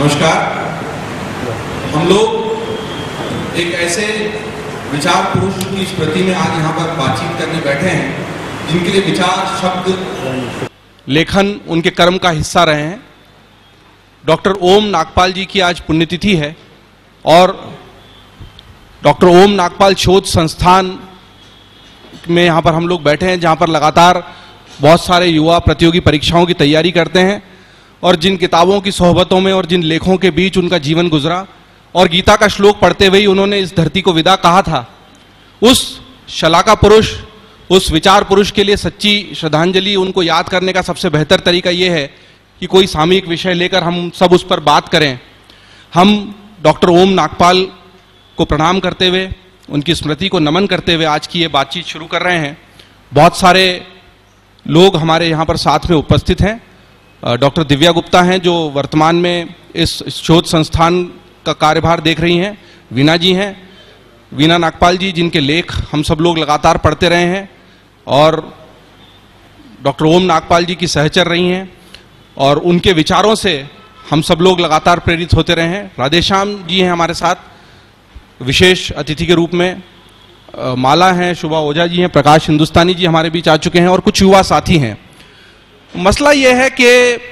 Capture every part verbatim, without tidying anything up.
नमस्कार। हम लोग एक ऐसे विचार पुरुष की स्मृति में आज यहाँ पर बातचीत करने बैठे हैं जिनके लिए विचार, शब्द, लेखन उनके कर्म का हिस्सा रहे हैं। डॉक्टर ओम नागपाल जी की आज पुण्यतिथि है और डॉक्टर ओम नागपाल शोध संस्थान में यहाँ पर हम लोग बैठे हैं, जहाँ पर लगातार बहुत सारे युवा प्रतियोगी परीक्षाओं की तैयारी करते हैं और जिन किताबों की सोहबतों में और जिन लेखों के बीच उनका जीवन गुजरा और गीता का श्लोक पढ़ते हुए ही उन्होंने इस धरती को विदा कहा था, उस शलाका पुरुष, उस विचार पुरुष के लिए सच्ची श्रद्धांजलि, उनको याद करने का सबसे बेहतर तरीका ये है कि कोई सामयिक विषय लेकर हम सब उस पर बात करें। हम डॉक्टर ओम नागपाल को प्रणाम करते हुए, उनकी स्मृति को नमन करते हुए आज की ये बातचीत शुरू कर रहे हैं। बहुत सारे लोग हमारे यहाँ पर साथ में उपस्थित हैं। डॉक्टर दिव्या गुप्ता हैं जो वर्तमान में इस शोध संस्थान का कार्यभार देख रही हैं। वीना जी हैं, वीना नागपाल जी, जिनके लेख हम सब लोग लगातार पढ़ते रहे हैं और डॉक्टर ओम नागपाल जी की सहचर रही हैं और उनके विचारों से हम सब लोग लगातार प्रेरित होते रहे हैं। राधेश्याम जी हैं हमारे साथ विशेष अतिथि के रूप में, माला हैं, शुभा ओझा जी हैं, प्रकाश हिंदुस्तानी जी हमारे बीच आ चुके हैं और कुछ युवा साथी हैं। मसला यह है कि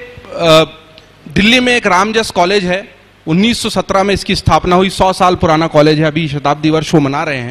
दिल्ली में एक रामजस कॉलेज है, उन्नीस सौ सत्रह में इसकी स्थापना हुई, सौ साल पुराना कॉलेज है, अभी शताब्दी वर्ष वो मना रहे हैं।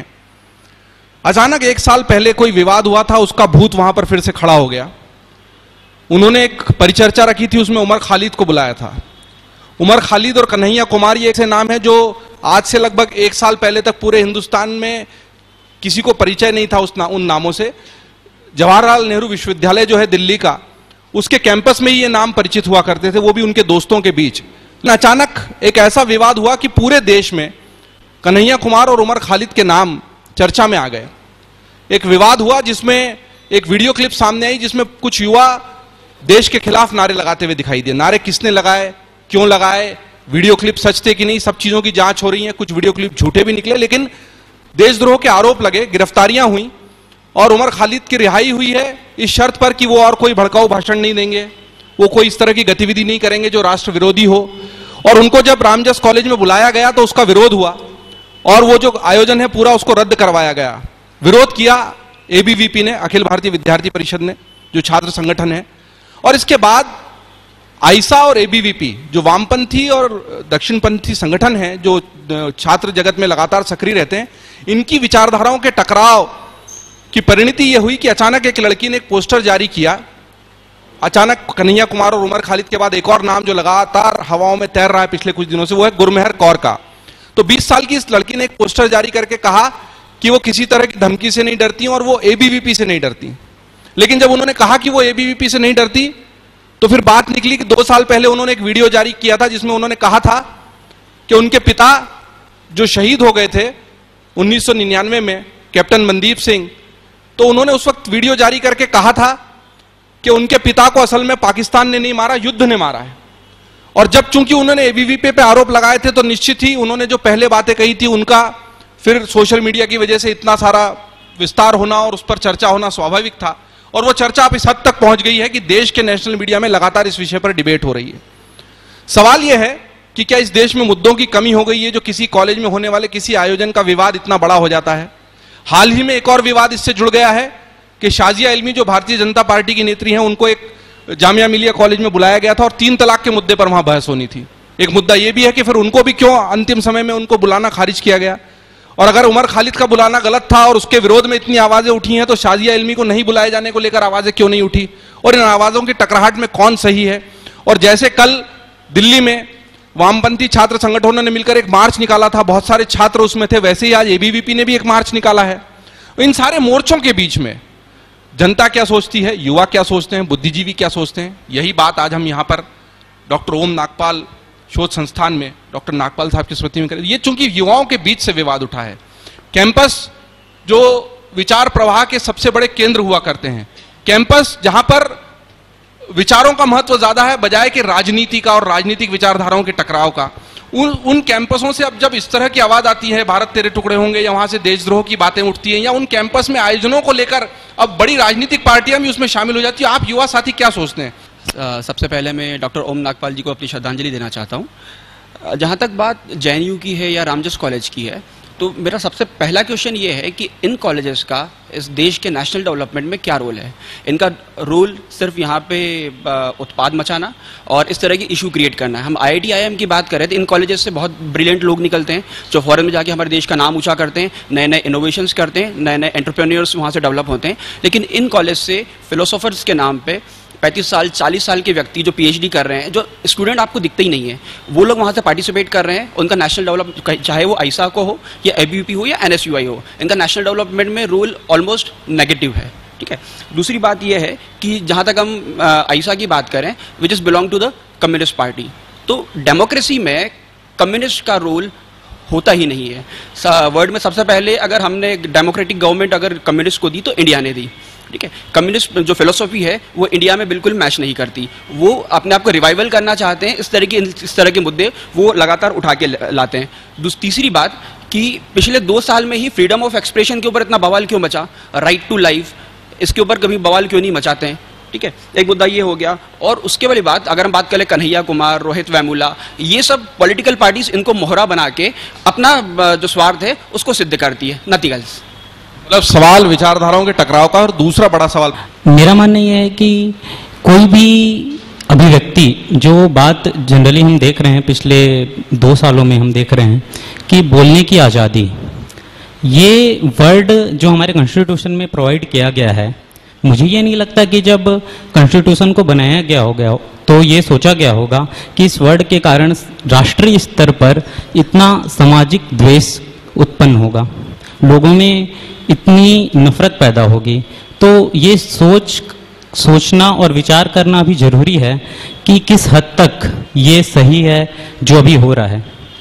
अचानक एक साल पहले कोई विवाद हुआ था, उसका भूत वहां पर फिर से खड़ा हो गया। उन्होंने एक परिचर्चा रखी थी, उसमें उमर खालिद को बुलाया था। उमर खालिद और कन्हैया कुमार ये ऐसे नाम है जो आज से लगभग एक साल पहले तक पूरे हिंदुस्तान में किसी को परिचय नहीं था उस ना, उन नामों से। जवाहरलाल नेहरू विश्वविद्यालय जो है दिल्ली का, उसके कैंपस में ही ये नाम परिचित हुआ करते थे, वो भी उनके दोस्तों के बीच। अचानक एक ऐसा विवाद हुआ कि पूरे देश में कन्हैया कुमार और उमर खालिद के नाम चर्चा में आ गए। एक विवाद हुआ जिसमें एक वीडियो क्लिप सामने आई जिसमें कुछ युवा देश के खिलाफ नारे लगाते हुए दिखाई दिए। नारे किसने लगाए, क्यों लगाए, वीडियो क्लिप सच थे कि नहीं, सब चीजों की जांच हो रही है। कुछ वीडियो क्लिप झूठे भी निकले, लेकिन देशद्रोह के आरोप लगे, गिरफ्तारियां हुई और उमर खालिद की रिहाई हुई है इस शर्त पर कि वो और कोई भड़काऊ भाषण नहीं देंगे, वो कोई इस तरह की गतिविधि नहीं करेंगे जो राष्ट्र विरोधी हो। और उनको जब रामजस कॉलेज में बुलाया गया तो उसका विरोध हुआ और वो जो आयोजन है पूरा उसको रद्द करवाया गया। विरोध किया एबीवीपी ने, अखिल भारतीय विद्यार्थी परिषद ने, जो छात्र संगठन है। और इसके बाद आइसा और एबीवीपी जो वामपंथी और दक्षिणपंथी संगठन हैं जो छात्र जगत में लगातार सक्रिय रहते हैं, इनकी विचारधाराओं के टकराव की परिणति यह हुई कि अचानक एक लड़की ने एक पोस्टर जारी किया। अचानक कन्हैया कुमार और उमर खालिद के बाद एक और नाम जो लगातार हवाओं में तैर रहा है पिछले कुछ दिनों से, वो है गुरमेहर कौर का। तो बीस साल की इस लड़की ने एक पोस्टर जारी करके कहा कि वो किसी तरह की धमकी से नहीं डरती और वो एबीवीपी से नहीं डरती। लेकिन जब उन्होंने कहा कि वो एबीवीपी से नहीं डरती तो फिर बात निकली कि दो साल पहले उन्होंने एक वीडियो जारी किया था जिसमें उन्होंने कहा था कि उनके पिता जो शहीद हो गए थे उन्नीस सौ निन्यानवे में, कैप्टन मनदीप सिंह, तो उन्होंने उस वक्त वीडियो जारी करके कहा था कि उनके पिता को असल में पाकिस्तान ने नहीं मारा, युद्ध ने मारा है। और जब चूंकि उन्होंने एबीवीपी पे आरोप लगाए थे तो निश्चित ही उन्होंने जो पहले बातें कही थी उनका फिर सोशल मीडिया की वजह से इतना सारा विस्तार होना और उस पर चर्चा होना स्वाभाविक था। और वो चर्चा अब इस हद तक पहुंच गई है कि देश के नेशनल मीडिया में लगातार इस विषय पर डिबेट हो रही है। सवाल यह है कि क्या इस देश में मुद्दों की कमी हो गई है जो किसी कॉलेज में होने वाले किसी आयोजन का विवाद इतना बड़ा हो जाता है। हाल ही में एक और विवाद इससे जुड़ गया है कि शाजिया इल्मी जो भारतीय जनता पार्टी की नेत्री हैं, उनको एक जामिया मिलिया कॉलेज में बुलाया गया था और तीन तलाक के मुद्दे पर वहां बहस होनी थी। एक मुद्दा यह भी है कि फिर उनको भी क्यों अंतिम समय में उनको बुलाना खारिज किया गया। और अगर उमर खालिद का बुलाना गलत था और उसके विरोध में इतनी आवाजें उठी हैं तो शाजिया इल्मी को नहीं बुलाए जाने को लेकर आवाजें क्यों नहीं उठी, और इन आवाजों की टकराहट में कौन सही है। और जैसे कल दिल्ली में वामपंथी छात्र संगठनों ने मिलकर एक मार्च निकाला था, बहुत सारे छात्र उसमें थे, वैसे ही आज एबीवीपी ने भी एक मार्च निकाला है। इन सारे मोर्चों के बीच में जनता क्या सोचती है, युवा क्या सोचते हैं, बुद्धिजीवी क्या सोचते हैं, यही बात आज हम यहाँ पर डॉक्टर ओम नागपाल शोध संस्थान में डॉक्टर नागपाल साहब की स्मृति में करें। ये चूंकि युवाओं के बीच से विवाद उठा है, कैंपस जो विचार प्रवाह के सबसे बड़े केंद्र हुआ करते हैं, कैंपस जहां पर विचारों का महत्व ज्यादा है बजाय कि राजनीति का और राजनीतिक विचारधाराओं के टकराव का, उन उन कैंपसों से अब जब इस तरह की आवाज आती है, भारत तेरे टुकड़े होंगे, या वहां से देशद्रोह की बातें उठती हैं, या उन कैंपस में आयोजनों को लेकर अब बड़ी राजनीतिक पार्टियां भी उसमें शामिल हो जाती है, आप युवा साथी क्या सोचते हैं? सबसे पहले मैं डॉक्टर ओम नागपाल जी को अपनी श्रद्धांजलि देना चाहता हूँ। जहाँ तक बात जे एन यू की है या रामजस कॉलेज की है, तो मेरा सबसे पहला क्वेश्चन ये है कि इन कॉलेजेस का इस देश के नेशनल डेवलपमेंट में क्या रोल है। इनका रोल सिर्फ यहाँ पे उत्पाद मचाना और इस तरह की इशू क्रिएट करना है। हम आई I T I I am की बात करें तो इन कॉलेजेस से बहुत ब्रिलियंट लोग निकलते हैं जो फॉरेन में जाके हमारे देश का नाम ऊंचा करते हैं, नए नए इनोवेशंस करते हैं, नए नए एंटरप्रेन्योर्स वहाँ से डेवलप होते हैं। लेकिन इन कॉलेज से फिलोसोफर्स के नाम पर पैंतीस साल चालीस साल के व्यक्ति जो पीएचडी कर रहे हैं, जो स्टूडेंट आपको दिखते ही नहीं है, वो लोग वहाँ से पार्टिसिपेट कर रहे हैं। उनका नेशनल डेवलप, चाहे वो आईसा को हो या एबीवीपी हो या एनएसयूआई हो, इनका नेशनल डेवलपमेंट में रोल ऑलमोस्ट नेगेटिव है। ठीक है। दूसरी बात यह है कि जहाँ तक हम आईसा की बात करें, which is belong to the communist party, तो डेमोक्रेसी में कम्युनिस्ट का रोल होता ही नहीं है। वर्ल्ड में सबसे पहले अगर हमने डेमोक्रेटिक गवर्नमेंट अगर कम्युनिस्ट को दी तो इंडिया ने दी। ठीक है। कम्युनिस्ट जो फिलोसॉफी है वो इंडिया में बिल्कुल मैच नहीं करती। वो अपने आप को रिवाइवल करना चाहते हैं, इस तरह के इस तरह के मुद्दे वो लगातार उठा के लाते हैं। तीसरी बात कि पिछले दो साल में ही फ्रीडम ऑफ एक्सप्रेशन के ऊपर इतना बवाल क्यों मचा, राइट टू लाइफ, इसके ऊपर कभी बवाल क्यों नहीं मचाते हैं। ठीक है, एक मुद्दा ये हो गया। और उसके वाली बात अगर हम बात करें कन्हैया कुमार, रोहित वेमुला, ये सब पॉलिटिकल पार्टीज इनको मोहरा बना के अपना जो स्वार्थ है उसको सिद्ध करती है, नथिंग एल्स। मतलब सवाल विचारधाराओं के टकराव का। और दूसरा बड़ा सवाल मेरा मानना यह है कि कोई भी अभिव्यक्ति, जो बात जनरली हम देख रहे हैं पिछले दो सालों में हम देख रहे हैं कि बोलने की आज़ादी, ये वर्ड जो हमारे कॉन्स्टिट्यूशन में प्रोवाइड किया गया है, मुझे ये नहीं लगता कि जब कॉन्स्टिट्यूशन को बनाया गया हो गया तो ये सोचा गया होगा कि इस वर्ड के कारण राष्ट्रीय स्तर पर इतना सामाजिक द्वेष उत्पन्न होगा, लोगों में इतनी नफरत पैदा होगी। तो ये सोच सोचना और विचार करना भी जरूरी है कि किस हद तक ये सही है जो अभी हो रहा है।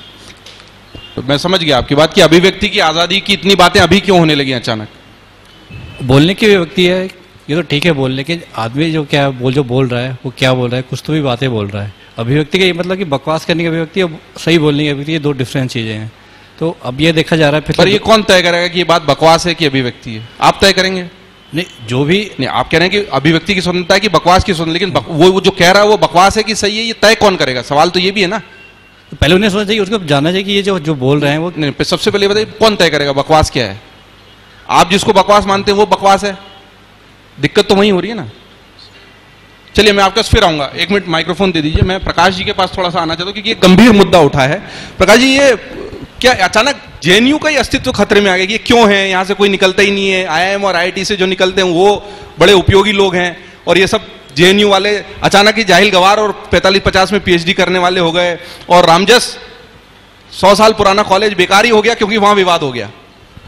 तो मैं समझ गया आपकी बात कि अभिव्यक्ति की आज़ादी की इतनी बातें अभी क्यों होने लगी अचानक। बोलने की अभिव्यक्ति है, ये तो ठीक है बोलने के, आदमी जो क्या बोल जो बोल रहा है वो क्या बोल रहा है, कुछ तो भी बातें बोल रहा है। अभिव्यक्ति का ये मतलब कि बकवास करने की अभिव्यक्ति और सही बोलने की अभिव्यक्ति, ये दो डिफरेंट चीज़ें हैं। तो अब ये देखा जा रहा है। पर ये कौन तय करेगा कि ये बात बकवास है कि अभिव्यक्ति है? आप तय करेंगे? नहीं, जो भी नहीं, आप कह रहे हैं कि अभिव्यक्ति की स्वतंत्रता है कि बकवास की स्वतंत्रता, लेकिन बक, वो, वो जो कह रहा है वो बकवास है कि सही है, ये तय कौन करेगा? सवाल तो ये भी है ना। तो पहले उन्हें सोचना चाहिए, उसको जानना चाहिए कि ये जो जो बोल रहे हैं वो नहीं, सबसे पहले बताइए कौन तय करेगा बकवास क्या है? आप जिसको बकवास मानते हैं वो बकवास है, दिक्कत तो वही हो रही है ना। चलिए मैं आपके पास फिर आऊंगा, एक मिनट माइक्रोफोन दे दीजिए। मैं प्रकाश जी के पास थोड़ा सा आना चाहता हूँ क्योंकि ये गंभीर मुद्दा उठा है। प्रकाश जी, ये क्या अचानक जे एन यू का ही अस्तित्व खतरे में आ गया? ये क्यों है? यहाँ से कोई निकलता ही नहीं है। आई आई एम और आई आई टी से जो निकलते हैं वो बड़े उपयोगी लोग हैं, और ये सब जे एन यू वाले अचानक ही जाहिल गवार और पैंतालीस पचास में पी एच डी करने वाले हो गए। और रामजस सौ साल पुराना कॉलेज बेकार ही हो गया क्योंकि वहां विवाद हो गया।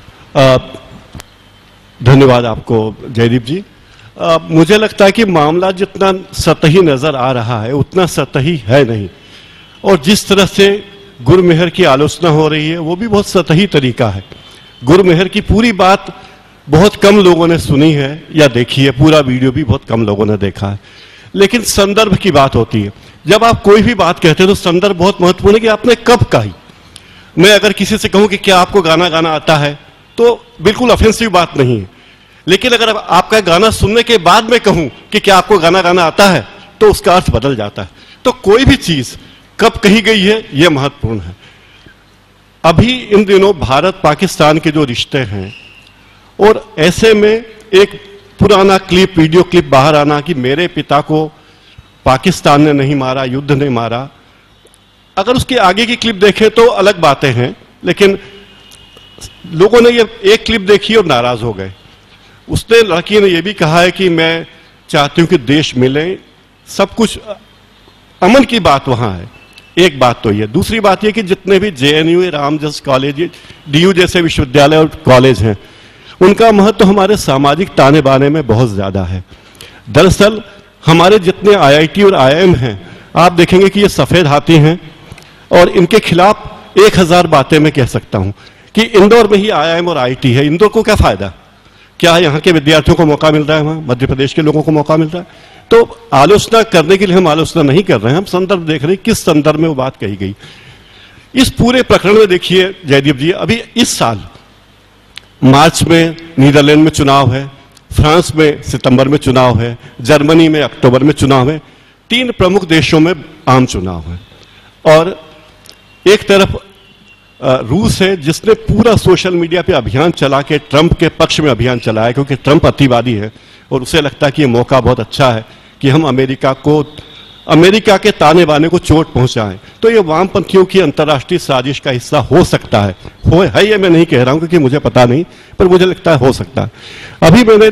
धन्यवाद आपको जयदीप जी। आ, मुझे लगता है कि मामला जितना सतही नजर आ रहा है उतना सतही है नहीं, और जिस तरह से गुरमेहर की आलोचना हो रही है वो भी बहुत सतही तरीका है। गुरमेहर की पूरी बात बहुत कम लोगों ने सुनी है या देखी है, पूरा वीडियो भी बहुत कम लोगों ने देखा है। लेकिन संदर्भ की बात होती है। जब आप कोई भी बात कहते हैं तो संदर्भ बहुत महत्वपूर्ण है कि आपने कब कही। मैं अगर किसी से कहूं कि क्या आपको गाना गाना आता है तो बिल्कुल ऑफेंसिव बात नहीं है, लेकिन अगर आपका गाना सुनने के बाद में कहूं कि क्या आपको गाना गाना आता है तो उसका अर्थ बदल जाता है। तो कोई भी चीज कब कही गई है यह महत्वपूर्ण है। अभी इन दिनों भारत पाकिस्तान के जो रिश्ते हैं, और ऐसे में एक पुराना क्लिप, वीडियो क्लिप बाहर आना कि मेरे पिता को पाकिस्तान ने नहीं मारा, युद्ध ने मारा। अगर उसके आगे की क्लिप देखें तो अलग बातें हैं, लेकिन लोगों ने ये एक क्लिप देखी और नाराज हो गए। उसने, लड़की ने यह भी कहा है कि मैं चाहती हूं कि देश मिले, सब कुछ अमन की बात वहां है। एक बात तो ये। दूसरी बात ये कि जितने भी J N U, Ramjas college, D U जैसे विश्वविद्यालय और कॉलेज हैं, उनका महत्व तो हमारे सामाजिक ताने बाने में बहुत ज्यादा है। दरअसल हमारे जितने आई आई टी और आई आई एम हैं, आप देखेंगे कि ये सफेद हाथी हैं, और इनके खिलाफ एक हजार बातें मैं कह सकता हूं कि इंदौर में ही आई आई एम और आई आई टी है। इंदौर को क्या फायदा? क्या यहाँ के विद्यार्थियों को मौका मिल रहा है, वहां मध्य प्रदेश के लोगों को मौका मिल रहा है? तो आलोचना करने के लिए हम आलोचना नहीं कर रहे हैं, हम संदर्भ देख रहे हैं किस संदर्भ में वो बात कही गई। इस पूरे प्रकरण में देखिए जयदीप जी, अभी इस साल मार्च में नीदरलैंड में चुनाव है, फ्रांस में सितंबर में चुनाव है, जर्मनी में अक्टूबर में चुनाव है, तीन प्रमुख देशों में आम चुनाव है। और एक तरफ रूस है जिसने पूरा सोशल मीडिया पे अभियान चला के ट्रंप के पक्ष में अभियान चलाया, क्योंकि ट्रंप अतिवादी है और उसे लगता है कि ये मौका बहुत अच्छा है कि हम अमेरिका को अमेरिका के ताने बाने को चोट पहुंचाएं। तो ये वामपंथियों की अंतर्राष्ट्रीय साजिश का हिस्सा हो सकता है, हो है ये मैं नहीं कह रहा हूं क्योंकि मुझे पता नहीं, पर मुझे लगता है हो सकता है। अभी मैंने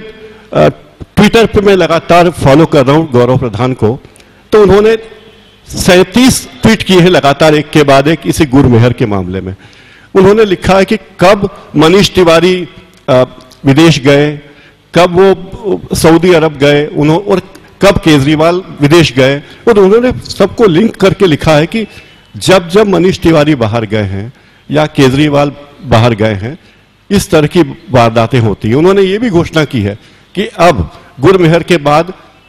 ट्विटर पे मैं लगातार फॉलो कर रहा हूं गौरव प्रधान को, तो उन्होंने सैंतीस ट्वीट किए हैं लगातार एक के बाद एक इसी गुरमेहर के मामले में। उन्होंने लिखा है कि कब मनीष तिवारी विदेश गए, कब वो सऊदी अरब गए, उन्होंने और कब केजरीवाल विदेश गए, और उन्होंने सबको लिंक करके लिखा है कि जब जब मनीष तिवारी बाहर गए हैं या केजरीवाल बाहर गए हैं इस तरह की वारदातें होती हैं। उन्होंने ये भी घोषणा की है कि अब गुरमेहर के बाद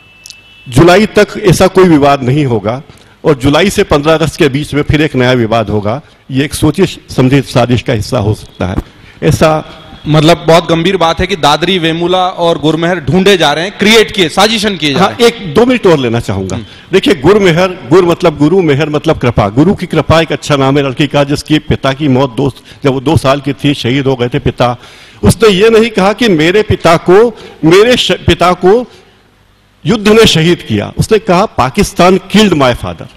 जुलाई तक ऐसा कोई विवाद नहीं होगा और जुलाई से पंद्रह अगस्त के बीच में फिर एक नया विवाद होगा। ये एक सोची समझी साजिश का हिस्सा हो सकता है। ऐसा मतलब बहुत गंभीर बात है कि दादरी, वेमुला और गुरमेहर ढूंढे जा रहे हैं, क्रिएट किए, साजिशन किए जा रहे हैं। हाँ, एक दो मिनट और लेना चाहूंगा। देखिए, गुरमेहर, गुर मतलब गुरु, मेहर मतलब कृपा। गुरु की कृपा एक अच्छा नाम है लड़की का जिसकी पिता की मौत दो जब वो दो साल की थी शहीद हो गए थे पिता। उसने ये नहीं कहा कि मेरे पिता को मेरे पिता को युद्ध ने शहीद किया, उसने कहा पाकिस्तान किल्ड माय फादर।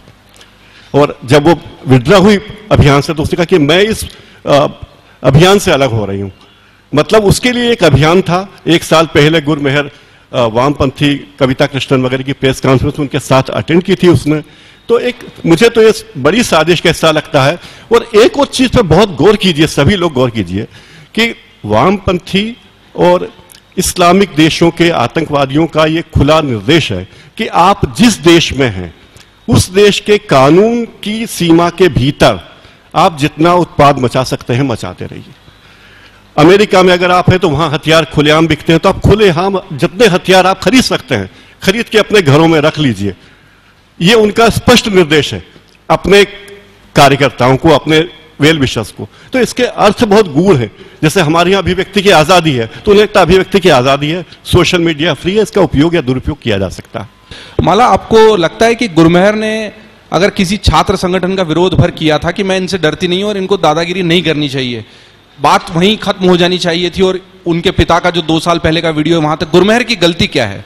और जब वो विड्रा हुई अभियान से तो उसने कहा कि मैं इस आ, अभियान से अलग हो रही हूं। मतलब उसके लिए एक अभियान था। एक साल पहले गुरमेहर वामपंथी कविता कृष्णन वगैरह की प्रेस कॉन्फ्रेंस उनके साथ अटेंड की थी उसने। तो एक मुझे तो ये बड़ी साजिश का हिस्सा लगता है। और एक और चीज पर बहुत गौर कीजिए, सभी लोग गौर कीजिए कि वामपंथी और इस्लामिक देशों के आतंकवादियों का ये खुला निर्देश है कि आप जिस देश में हैं उस देश के कानून की सीमा के भीतर आप जितना उत्पाद मचा सकते हैं मचाते रहिए। अमेरिका में अगर आप हैं तो वहां हथियार खुलेआम बिकते हैं, तो आप खुलेआम जितने हथियार आप खरीद सकते हैं खरीद के अपने घरों में रख लीजिए। ये उनका स्पष्ट निर्देश है अपने कार्यकर्ताओं को, अपने वेल विशर्स को। तो इसके अर्थ बहुत गूढ़ है। जैसे हमारे यहाँ अभिव्यक्ति की आजादी है तो उन्हें लगता है अभिव्यक्ति की आजादी है, सोशल मीडिया फ्री है, इसका उपयोग या दुरुपयोग किया जा सकता है। माला, आपको लगता है कि गुरमेहर ने अगर किसी छात्र संगठन का विरोध भर किया था कि मैं इनसे डरती नहीं हूं और इनको दादागिरी नहीं करनी चाहिए, बात वहीं खत्म हो जानी चाहिए थी, और उनके पिता का जो दो साल पहले का वीडियो है वहां तक, गुरमेहर की गलती क्या है?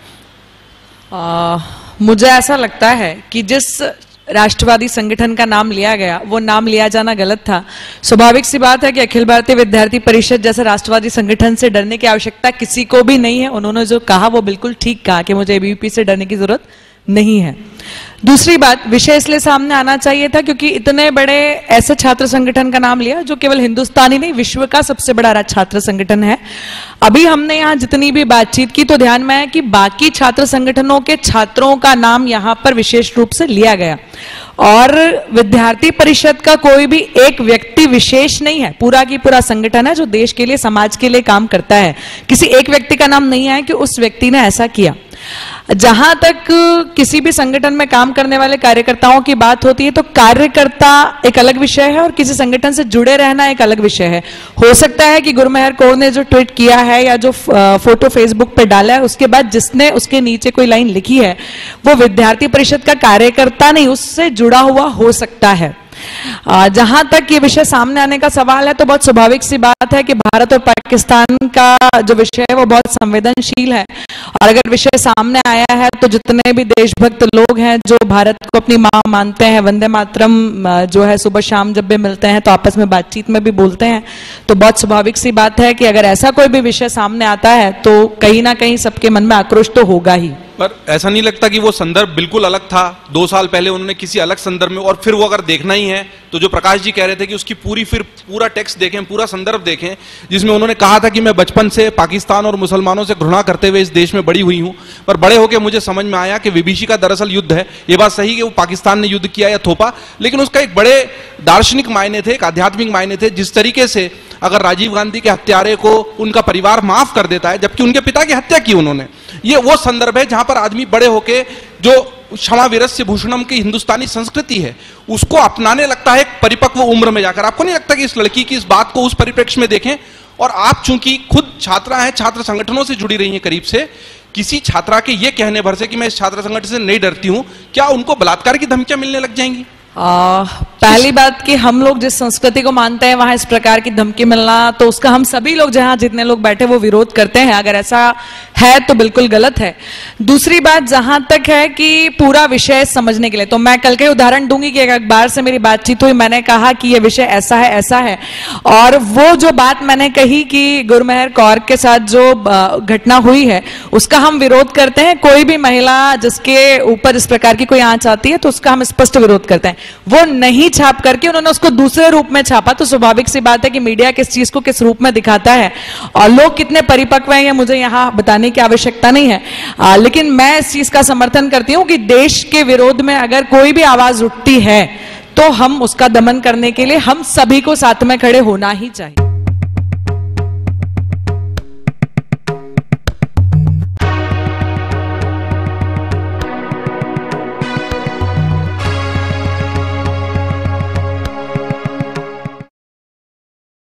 आ, मुझे ऐसा लगता है कि जिस राष्ट्रवादी संगठन का नाम लिया गया वो नाम लिया जाना गलत था। स्वाभाविक सी बात है कि अखिल भारतीय विद्यार्थी परिषद जैसे राष्ट्रवादी संगठन से डरने की आवश्यकता किसी को भी नहीं है। उन्होंने जो कहा वो बिल्कुल ठीक कहा कि मुझे एबीवीपी से डरने की जरूरत नहीं है। दूसरी बात, विषय इसलिए सामने आना चाहिए था क्योंकि इतने बड़े ऐसे छात्र संगठन का नाम लिया जो केवल हिंदुस्तानी नहीं विश्व का सबसे बड़ा छात्र संगठन है। अभी हमने यहाँ जितनी भी बातचीत की तो ध्यान में है कि बाकी छात्र संगठनों के छात्रों का नाम यहाँ पर विशेष रूप से लिया गया, और विद्यार्थी परिषद का कोई भी एक व्यक्ति विशेष नहीं है, पूरा की पूरा संगठन है जो देश के लिए, समाज के लिए काम करता है। किसी एक व्यक्ति का नाम नहीं है कि उस व्यक्ति ने ऐसा किया। जहां तक किसी भी संगठन में काम करने वाले कार्यकर्ताओं की बात होती है तो कार्यकर्ता एक अलग विषय है और किसी संगठन से जुड़े रहना एक अलग विषय है। हो सकता है कि गुरमेहर कौर ने जो ट्वीट किया है या जो फोटो फेसबुक पे डाला है उसके बाद जिसने उसके नीचे कोई लाइन लिखी है वो विद्यार्थी परिषद का कार्यकर्ता नहीं, उससे जुड़ा हुआ हो सकता है। जहां तक ये विषय सामने आने का सवाल है तो बहुत स्वाभाविक सी बात है कि भारत और पाकिस्तान का जो विषय है वो बहुत संवेदनशील है, और अगर विषय सामने आया है तो जितने भी देशभक्त लोग हैं जो भारत को अपनी मां मानते हैं, वंदे मातरम जो है सुबह शाम जब भी मिलते हैं तो आपस में बातचीत में भी बोलते हैं, तो बहुत स्वाभाविक सी बात है कि अगर ऐसा कोई भी विषय सामने आता है तो कहीं ना कहीं सबके मन में आक्रोश तो होगा ही। पर ऐसा नहीं लगता कि वो संदर्भ बिल्कुल अलग था? दो साल पहले उन्होंने किसी अलग संदर्भ में, और फिर वो अगर देखना ही है तो जो प्रकाश जी कह रहे थे कि उसकी पूरी फिर पूरा टेक्स्ट देखें, पूरा संदर्भ देखें, जिसमें उन्होंने कहा था कि मैं बचपन से पाकिस्तान और मुसलमानों से घृणा करते हुए इस देश में बड़ी हुई हूं, पर बड़े होकर मुझे समझ में आया कि विभीषिका दरअसल युद्ध है। ये बात सही कि वो पाकिस्तान ने युद्ध किया या थोपा, लेकिन उसका एक बड़े दार्शनिक मायने थे, एक आध्यात्मिक मायने थे। जिस तरीके से अगर राजीव गांधी के हत्यारे को उनका परिवार माफ कर देता है जबकि उनके पिता की हत्या की उन्होंने, ये वो संदर्भ है जहां पर आदमी बड़े होके जो क्षमा वीरस्य भूषणम की हिंदुस्तानी संस्कृति है उसको अपनाने लगता है एक परिपक्व उम्र में जाकर। आपको नहीं लगता कि इस लड़की की इस बात को उस परिप्रेक्ष्य में देखें? और आप चूंकि खुद छात्रा हैं, छात्र संगठनों से जुड़ी रही हैं करीब से, किसी छात्रा के ये कहने भर से कि मैं इस छात्र संगठन से नहीं डरती हूं, क्या उनको बलात्कार की धमकियां मिलने लग जाएंगी? आ, पहली बात कि हम लोग जिस संस्कृति को मानते हैं वहां इस प्रकार की धमकी मिलना, तो उसका हम सभी लोग जहां जितने लोग बैठे वो विरोध करते हैं। अगर ऐसा है तो बिल्कुल गलत है। दूसरी बात जहां तक है कि पूरा विषय समझने के लिए, तो मैं कल के उदाहरण दूंगी कि एक अखबार से मेरी बातचीत हुई, मैंने कहा कि ये विषय ऐसा है ऐसा है, और वो जो बात मैंने कही कि गुरमेहर कौर के साथ जो घटना हुई है उसका हम विरोध करते हैं। कोई भी महिला जिसके ऊपर इस प्रकार की कोई आंच आती है तो उसका हम स्पष्ट विरोध करते हैं। वो नहीं छाप करके उन्होंने उसको दूसरे रूप में छापा, तो स्वाभाविक सी बात है कि मीडिया किस चीज को किस रूप में दिखाता है और लोग कितने परिपक्व हैं ये मुझे यहां बताने की आवश्यकता नहीं है। आ, लेकिन मैं इस चीज का समर्थन करती हूं कि देश के विरोध में अगर कोई भी आवाज उठती है तो हम उसका दमन करने के लिए हम सभी को साथ में खड़े होना ही चाहिए।